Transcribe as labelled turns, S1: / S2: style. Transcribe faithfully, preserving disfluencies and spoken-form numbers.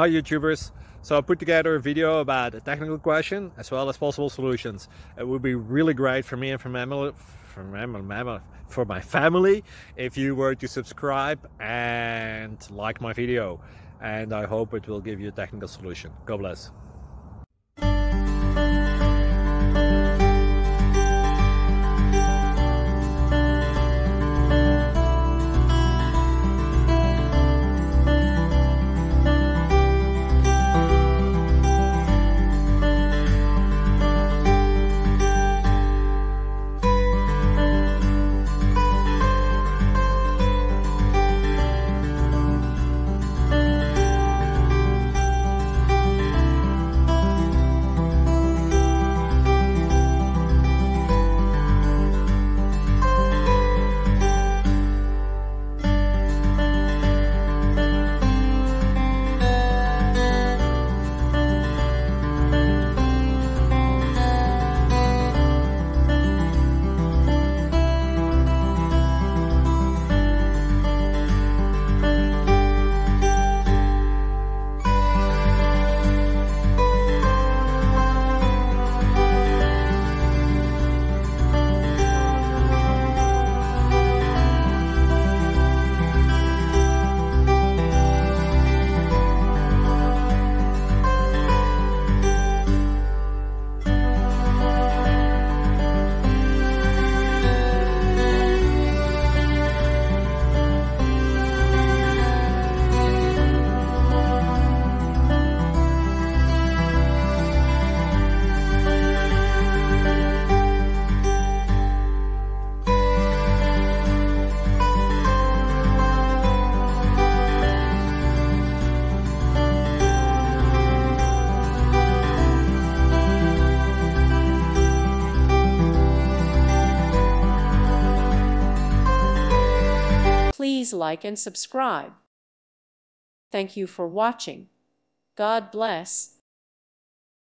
S1: Hi YouTubers! So I put together a video about a technical question as well as possible solutions. It would be really great for me and for my family, for my, for my family if you were to subscribe and like my video. And I hope it will give you a technical solution. God bless.
S2: Please like and subscribe. Thank you for watching. God bless.